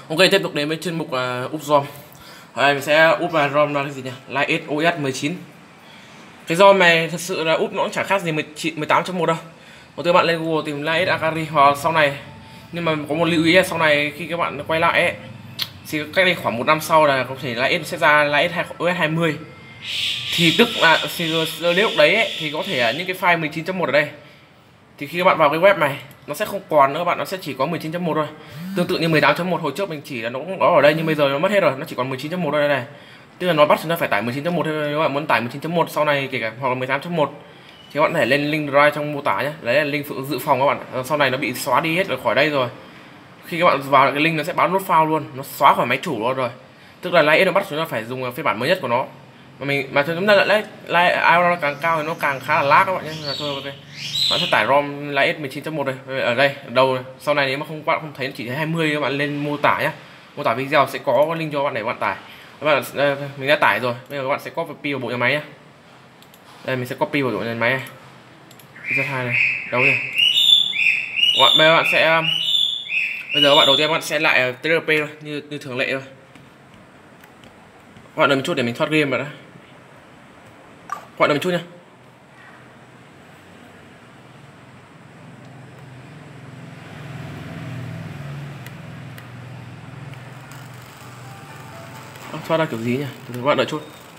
Ok, tiếp tục đến với chuyên mục úp ROM. Hôm nay mình sẽ úp vào ROM là cái gì nhỉ? Lite OS 19. Cái ROM này thật sự là úp nó cũng chẳng khác gì 18.1 đâu. Một các bạn lên Google tìm Lite Akari hoặc sau này. Nhưng mà có một lưu ý là sau này khi các bạn quay lại ấy, thì cách đây khoảng 1 năm sau là có thể Lite sẽ ra Lite OS 20. Thì tức là nếu lúc đấy ấy, thì có thể những cái file 19.1 ở đây thì khi các bạn vào cái web này nó sẽ không còn nữa các bạn, nó sẽ chỉ có 19.1 thôi. Tương tự như 18.1 hồi trước mình chỉ là nó cũng có ở đây, nhưng bây giờ nó mất hết rồi, nó chỉ còn 19.1 thôi đây này. Tức là nó bắt chúng ta phải tải 19.1 thôi. Nếu bạn muốn tải 19.1 sau này kể cả hoặc là 18.1 thì các bạn có thể lên link drive trong mô tả nhé, đấy là link dự phòng các bạn. Sau này nó bị xóa đi hết rồi khỏi đây rồi, khi các bạn vào cái link nó sẽ báo nốt file luôn, nó xóa khỏi máy chủ luôn rồi. Tức là Lite nó bắt chúng ta phải dùng phiên bản mới nhất của nó, mà chúng ta lại IO càng cao thì nó càng khá là lag các bạn nhé. Là thôi ok, bạn sẽ tải ROM Lite 19.1 đây, ở đây ở đâu này. Sau này nếu mà bạn không thấy nó chỉ thấy 20 các bạn lên mô tả nhé, mô tả video sẽ có link cho bạn để bạn tải. Các bạn mình đã tải rồi, bây giờ các bạn sẽ copy vào bộ nhà máy nhé. Đây mình sẽ copy vào bộ nhà máy này, rất hay này, đâu nhỉ. Bây giờ bạn sẽ bây giờ các bạn đầu tiên các bạn sẽ lại TRP thôi, như thường lệ thôi. Các bạn đợi một chút để mình thoát game vào đã. Các bạn đợi một chút nha. Thoát ra kiểu gì nhỉ? Các bạn đợi chút.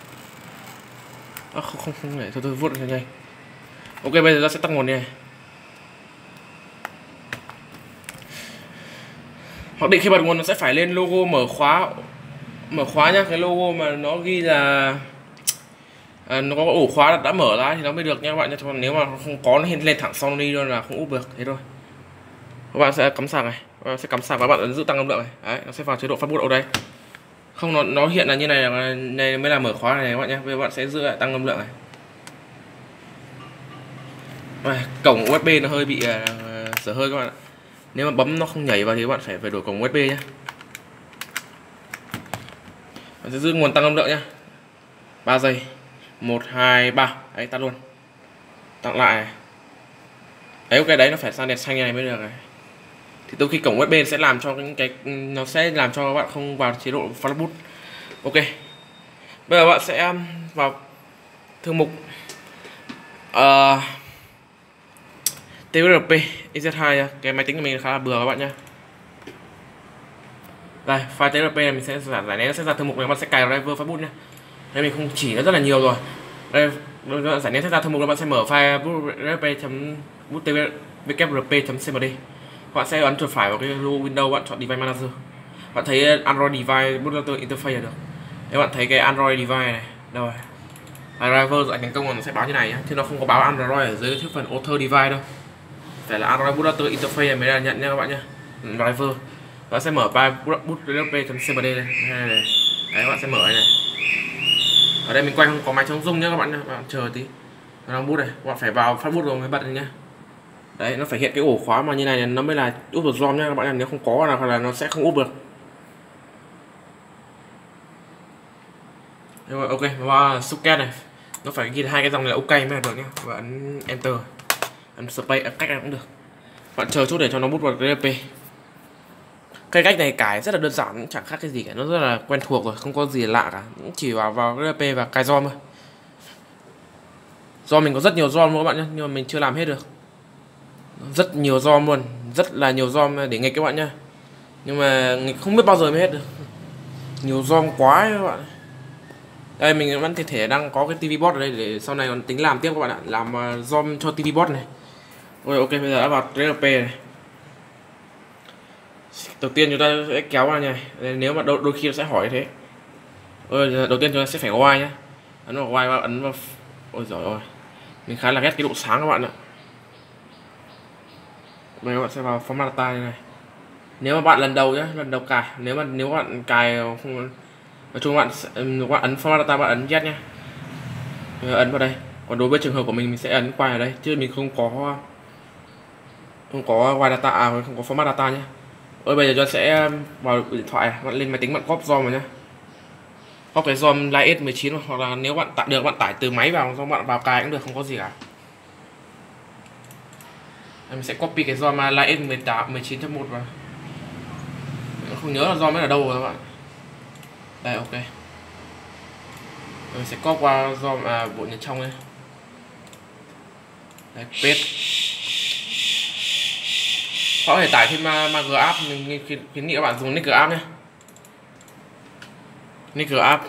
Không để thôi vuốt cho nhanh. Ok, bây giờ ta sẽ tắt nguồn này. Hoặc định khi bật nguồn nó sẽ phải lên logo mở khóa nhá. Cái logo mà nó ghi là nó có ổ khóa đã mở ra thì nó mới được nha các bạn nhé. Còn nếu mà không có nó lên thẳng Sony luôn là không úp được, thế thôi. Các bạn sẽ cắm sạc này, các bạn sẽ cắm sạc và các bạn ấn giữ tăng âm lượng này. Đấy, nó sẽ vào chế độ phát bút ở đây. Không, nó hiện là như này, này mới là mở khóa này các bạn nhé. Bây giờ bạn sẽ giữ lại tăng âm lượng này. Cổng USB nó hơi bị dở hơi các bạn ạ. Nếu mà bấm nó không nhảy vào thì các bạn phải đổi cổng USB nhé. Bạn sẽ giữ nguồn tăng âm lượng nhé. 3 giây. 1, 2, 3. Đấy, tắt luôn. Tặng lại này. Đấy, ok, đấy nó phải sang đèn xanh này mới được này. Thì đôi khi cổng USB sẽ làm cho nó sẽ làm cho các bạn không vào chế độ flash boot. Ok. Bây giờ bạn sẽ vào thư mục TRP EZ2. Cái máy tính của mình khá là bừa các bạn nhé. Đây, file TRP này mình sẽ giải nén, nó sẽ ra thư mục này, bạn sẽ cài driver flash boot nhé. Đây mình không chỉ nó rất là nhiều rồi. Đây, giải nén sẽ ra thư mục, bạn sẽ mở file wp.cmd. Bạn sẽ ấn chuột phải vào cái logo Windows, bạn chọn Device Manager. Bạn thấy Android Device Bootloader Interface là được. Nếu bạn thấy cái Android Device này đâu rồi, driver giải thành công là nó sẽ báo như này nhá, chứ nó không có báo Android ở dưới cái phần Author Device đâu. Phải là Android Bootloader Interface mới là nhận nha các bạn nhé. Driver. Bạn sẽ mở file bootloader.cmd này. Đấy, bạn sẽ mở này. Ở đây mình quay không có máy chống rung nhá các bạn nhé. Bạn chờ tí. Nó đang boot này, bạn phải vào phát boot rồi mới bật lên nhá. Đấy, nó phải hiện cái ổ khóa mà như này nó mới là úp được ROM nha các bạn. Nếu không có là hoặc là nó sẽ không úp được. Rồi, ok, và socket này nó phải ghi hai cái dòng này là ok mới là được nhé. Và ấn enter, ấn space, cách này cũng được. Bạn chờ chút để cho nó bút vào TRP. Cái cách này cài rất là đơn giản, chẳng khác cái gì cả, nó rất là quen thuộc rồi, không có gì lạ cả, chỉ vào TRP và cài ROM thôi. ROM mình có rất nhiều ROM luôn các bạn nhé, nhưng mà mình chưa làm hết được. Rất nhiều ROM luôn, rất là nhiều ROM để nghịch các bạn nhá. Nhưng mà nghịch không biết bao giờ mới hết được. Nhiều ROM quá ấy, các bạn. Đây mình vẫn thể đang có cái TV bot ở đây để sau này còn tính làm tiếp các bạn ạ, làm ROM cho TV bot này. Rồi ok, bây giờ đã vào TRP này. Đầu tiên chúng ta sẽ kéo vào này. Nếu mà đôi khi nó sẽ hỏi thế. Đầu tiên chúng ta sẽ phải white nhá. Ấn vào white và ấn vào. Ôi giời ơi, mình khá là ghét cái độ sáng các bạn ạ. Bây giờ các bạn sẽ vào format data này. Nếu mà bạn lần đầu nhé, lần đầu cài, nếu bạn cài không, nói chung bạn ấn format data, bạn ấn Z nhé, ấn vào đây. Còn đối với trường hợp của mình sẽ ấn quay ở đây, chứ mình không có white data, không có format data nhé. Bây giờ tôi sẽ vào điện thoại, bạn lên máy tính bạn copy ROM vào nhé. Copy cái ROM Lite 19 hoặc là nếu bạn tải được bạn tải từ máy vào, do bạn vào cài cũng được, không có gì cả. Mình sẽ copy cái ROM Lite 19.1 vào. không nhớ là ROM ở đâu rồi các bạn. Đây, ok. Mình sẽ copy qua ROM bộ nhớ trong đây. Đấy, paste. Có thể tải thêm Mag app, mình khuyến nghị các bạn dùng Nick app nhé. Nick app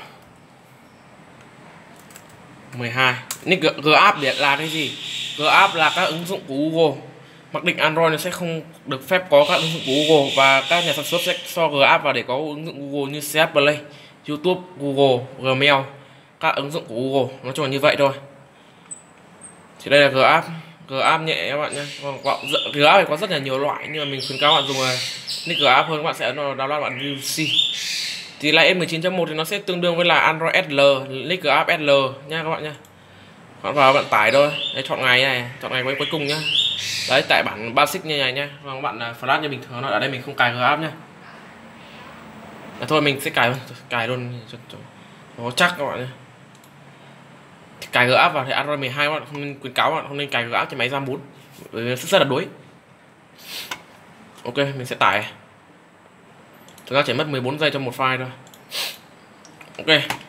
12. Nick app để là cái gì? App là các ứng dụng của Google. Mặc định Android nó sẽ không được phép có các ứng dụng của Google, và các nhà sản xuất sẽ cho app vào để có ứng dụng Google như CH Play, YouTube, Google, Gmail, các ứng dụng của Google, nói chung là như vậy thôi. Thì đây là app nhẹ các bạn nhé. App thì có rất là nhiều loại, nhưng mà mình khuyến cáo bạn dùng là Nick app hơn. Các bạn sẽ download bạn VC. Thì là S19.1 thì nó sẽ tương đương với là Android SL, Nick app SL nha các bạn nha. Bạn vào bạn tải thôi. Đấy, chọn ngày này, chọn ngày cuối cùng nhá. Đấy, tại bản basic như này nhá. Và các bạn flash như bình thường, ở đây mình không cài app nhá. Thôi mình sẽ cài luôn cho nó chắc các bạn nhé. Cài app vào thì Android 12 các bạn không nên, khuyến cáo bạn không nên cài app trên máy RAM 4 bởi vì rất là đuối. Ok, mình sẽ tải. Thực ra chỉ mất 14 giây cho một file thôi. Ok.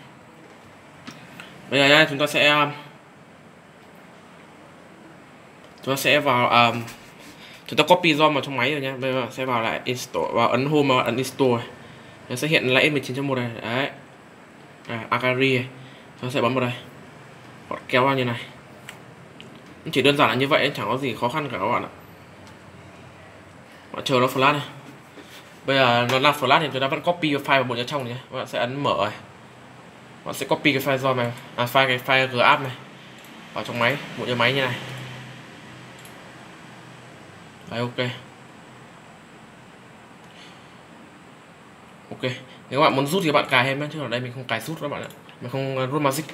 Bây giờ nha, chúng ta sẽ vào chúng ta copy ROM vào trong máy rồi nha. Bây giờ sẽ vào lại install, vào ấn home và ấn install. Nó sẽ hiện là S19.1 này. Đấy. Akari này. Chúng ta sẽ bấm vào đây. Họ kéo vào như này. Chỉ đơn giản là như vậy, chẳng có gì khó khăn cả các bạn ạ. Bạn chờ nó flash này. Bây giờ nó là flash thì chúng ta vẫn copy cái file vào bộ nhớ trong này nhé. Các bạn sẽ ấn mở này. Bạn sẽ copy cái file ROM này, cái file GApp này vào trong máy, bộ nhớ máy như này. Đấy, ok. Ok. Nếu bạn muốn rút thì bạn cài thêm nhé, chứ ở đây mình không cài rút các bạn ạ. Mình không rút magic.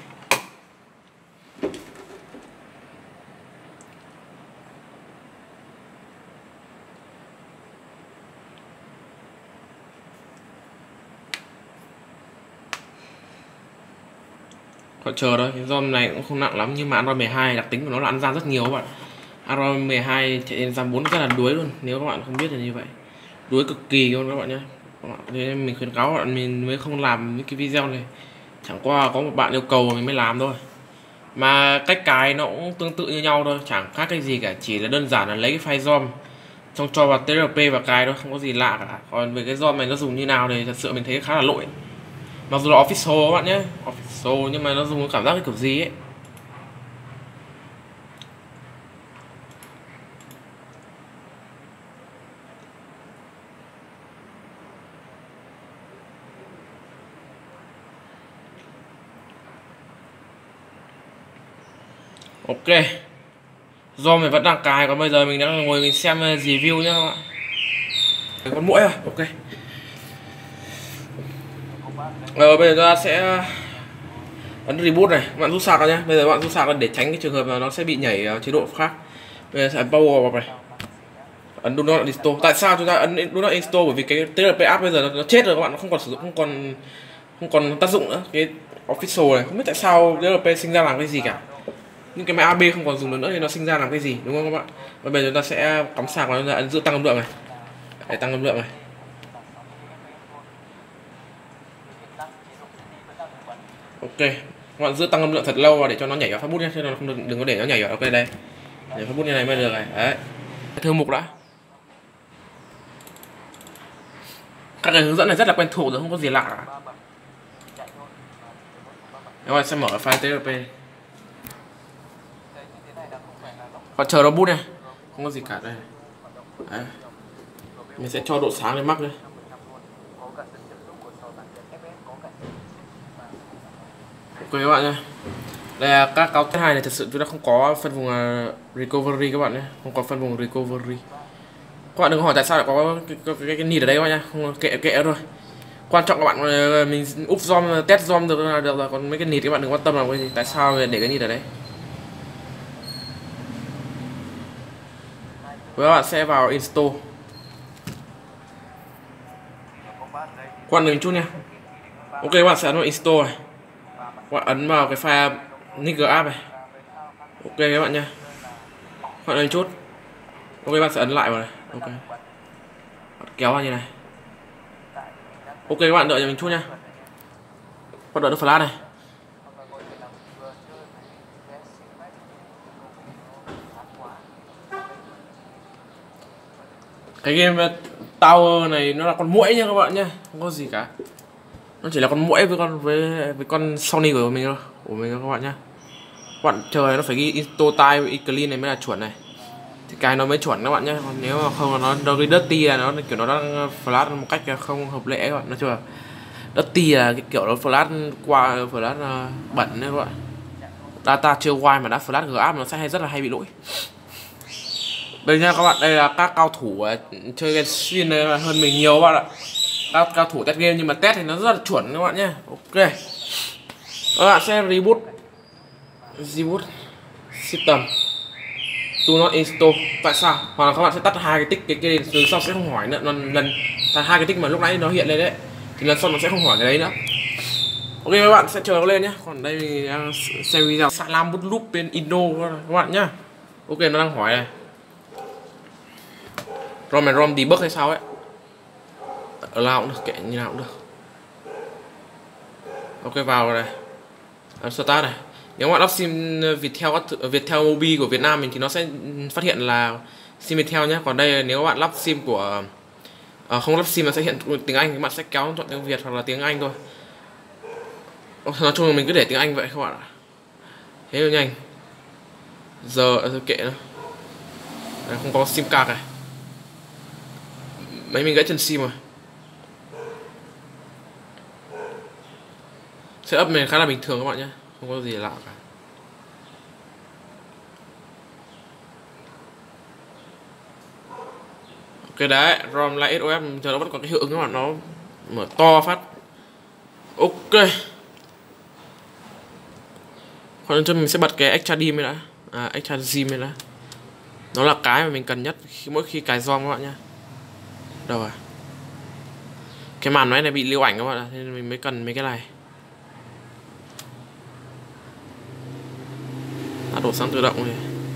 Bạn chờ đó, cái ROM này cũng không nặng lắm, nhưng mà Android 12 đặc tính của nó là ăn RAM rất nhiều các bạn. Android 12 chạy trên RAM 4 rất là đuối luôn, nếu các bạn không biết là như vậy. Đuối cực kỳ luôn các bạn nhé. Nên mình khuyến cáo bạn mình mới không làm những cái video này. Chẳng qua có một bạn yêu cầu mình mới làm thôi. Mà cách cài nó cũng tương tự như nhau thôi, chẳng khác cái gì cả, chỉ là đơn giản là lấy cái file ROM xong cho vào TRP và cài thôi, không có gì lạ cả. Còn về cái ROM này nó dùng như nào thì thật sự mình thấy khá là lỗi. Mặc dù là official các bạn nhé, official nhưng mà nó dùng cảm giác cái kiểu gì ấy. Ok, do mình vẫn đang cài, còn bây giờ mình đang ngồi mình xem review nhá các bạn. Con muỗi à, ok. Bây giờ ta sẽ ấn reboot này, bạn rút sạc ra nhé. Bây giờ bạn rút sạc ra để tránh cái trường hợp là nó sẽ bị nhảy chế độ khác. Bây giờ sẽ ấn power vào này, ấn do not install. Tại sao chúng ta ấn do not install? Bởi vì cái TLP app bây giờ nó chết rồi các bạn, nó không còn sử dụng, không còn tác dụng nữa. Cái official này không biết tại sao TLP sinh ra làm cái gì cả. Nhưng cái máy AB không còn dùng được nữa thì nó sinh ra làm cái gì, đúng không các bạn? Và bây giờ chúng ta sẽ cắm sạc vào, chúng ta ấn giữ tăng âm lượng này, để tăng âm lượng này. Ok, các bạn giữ tăng âm lượng thật lâu và để cho nó nhảy vào phát bút nhé, chứ nó không đừng có để nó nhảy vào. Ok, đây để phát bút như này mới được này. Đấy, thư mục đã. Các cái hướng dẫn này rất là quen thuộc rồi, không có gì lạ cả. Các bạn sẽ mở file TLP. Bạn chờ nó bút này, không có gì cả đây. Đấy. Mình sẽ cho độ sáng lên max đây. Ok các bạn nha. Đây là các cáo thứ hai này, thật sự chúng ta không có phân vùng recovery các bạn nhé, không có phân vùng recovery. Các bạn đừng hỏi tại sao lại có cái need ở đây các bạn nhá, không kệ thôi. Quan trọng các bạn mình úp ROM test ROM được là được rồi, còn mấy cái need các bạn đừng quan tâm làm cái gì, tại sao để cái need ở đấy. Với các bạn sẽ vào install. Quan đừng chút nha. Ok, các bạn sẽ ấn vào install này. Các bạn ấn vào cái file Nick app này. Ok các bạn nha. Các bạn ấn chút. Ok, các bạn sẽ ấn lại vào này. Ok. Bạn kéo vào như này. Ok các bạn đợi cho mình chút nha. Bắt đợi được flash này. Cái game Tower này nó là con muỗi nha các bạn nhá, không có gì cả. Nó chỉ là con muỗi với con Sony của mình thôi, các bạn nhá. Các bạn chờ nó phải ghi Insto Time Clean này mới là chuẩn này. Thì cái nó mới chuẩn các bạn nhé. Còn nếu mà không nó ghi dirty là nó kiểu nó đang flash một cách không hợp lệ các bạn. Nói chung là dirty là cái kiểu nó flash qua flash bẩn đấy các bạn. Data chưa wide mà đã flash GApp nó sẽ rất là hay bị lỗi. Đây nha các bạn, đây là các cao thủ chơi Genshin này hơn mình nhiều các bạn ạ. Các cao thủ test game nhưng mà test thì nó rất là chuẩn các bạn nhé. Ok. Các bạn sẽ reboot system do not install. Tại sao? Hoặc là các bạn sẽ tắt hai cái tích cái từ sau sẽ không hỏi nữa. Lần hai cái tích mà lúc nãy nó hiện lên đấy thì lần sau nó sẽ không hỏi cái đấy nữa. Ok các bạn sẽ chờ nó lên nhé. Còn đây mình đang xem video Salam bút loop bên Indo các bạn nhá. Ok nó đang hỏi này. ROM debug hay sao ấy. Ở nào cũng được, kệ như nào cũng được. Ok vào này. Start này. Nếu bạn lắp sim Viettel Mobi của Việt Nam mình thì nó sẽ phát hiện là sim Viettel nhé. Còn đây nếu bạn lắp sim của không lắp sim nó sẽ hiện tiếng Anh, các bạn sẽ kéo chọn tiếng Việt hoặc là tiếng Anh thôi. Nói chung là mình cứ để tiếng Anh vậy các bạn ạ. Thế là nhanh. Giờ kệ nó. Đây, không có sim card này. Máy mình gãy chân sim rồi. Setup này khá là bình thường các bạn nhé, không có gì lạ cả. Ok đấy, ROM Lite SOS giờ nó vẫn còn cái hiệu ứng các bạn, nó mở to phát. Ok. Còn cho mình sẽ bật cái Extra D mới đã. Extra Z mới đã. Nó là cái mà mình cần nhất mỗi khi cài ROM các bạn nhé. Đâu rồi? Cái màn máy này bị lưu ảnh các bạn ạ, nên mình mới cần mấy cái này. Đổ sáng tự động này.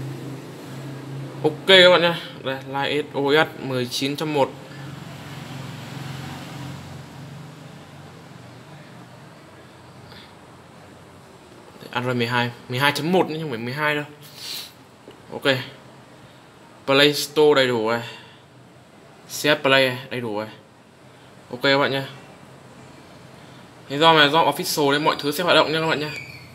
Ok các bạn nhé. Đây Lite SOS 19.1. Android 12.1 nhưng không phải 12 đâu. Ok. Play Store đầy đủ rồi. CS Play đầy đủ rồi. Ok các bạn nhé. Thế do official nên mọi thứ sẽ hoạt động nha các bạn nhé.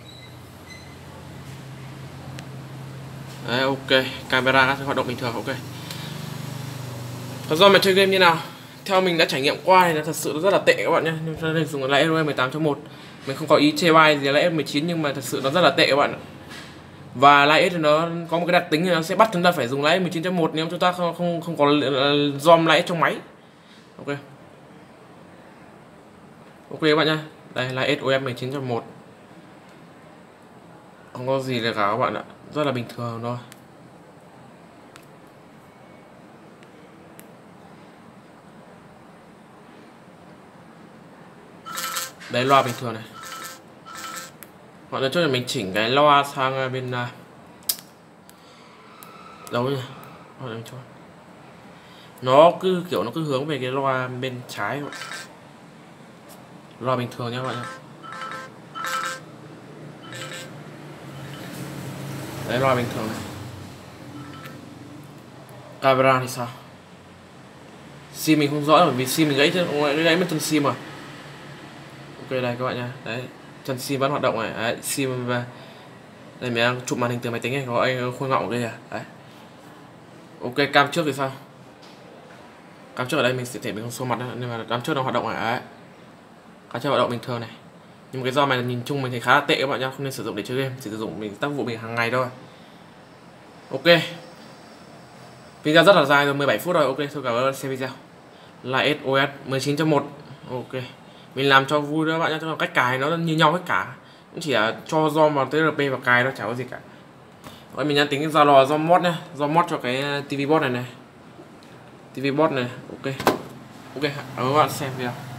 Đấy, ok, camera sẽ hoạt động bình thường. Ok. Còn do mà chơi game như nào? Theo mình đã trải nghiệm qua thì nó thật sự rất là tệ các bạn nhé. Nhưng cho nên dùng lại Android 18.1. Mình không có ý chê bai gì là F19 nhưng mà thật sự nó rất là tệ các bạn ạ. Và Lite thì nó có một cái đặc tính là nó sẽ bắt chúng ta phải dùng Lite 19.1 nếu chúng ta không có ROM Lite trong máy. Ok. Ok các bạn nhé. Đây là SOS 19.1. Không có gì là cả các bạn ạ, rất là bình thường thôi. Đấy loa bình thường này. Mọi người cho mình chỉnh cái loa sang bên đâu nhỉ? Nó cứ kiểu nó cứ hướng về cái loa bên trái. Loa bình thường nha các bạn nhé. Đấy loa bình thường này. Camera thì sao? Sim mình không rõ bởi vì sim mình gãy mất chân sim rồi. Ok đây các bạn nha. Đấy, chân sim vẫn hoạt động này. Đấy, sim và đây mình đang chụp màn hình từ máy tính này, có anh khuôn ngọng đây à. Đấy. Ok, cam trước thì sao? Cam trước ở đây mình sẽ thể mình không số mặt nên mà cam trước đang hoạt động này. Đấy. Cam trước hoạt động bình thường này. Nhưng mà cái do này nhìn chung mình thấy khá là tệ các bạn nhá, không nên sử dụng để chơi game, chỉ sử dụng mình tác vụ mình hàng ngày thôi. Ok. Video rất là dài rồi, 17 phút rồi. Ok, tôi cảm ơn xem video. Là SOS 19.1. Ok. Mình làm cho vui đó các bạn nhé, cho cách cài nó như nhau hết cả. Cũng chỉ là cho ROM vào TRP và cài nó chả có gì cả. Rồi mình đang tính ra lò ROM mod nhá, ROM mod cho cái TV board này này. TV board này. Ok. Ok, cảm ơn các bạn xem video.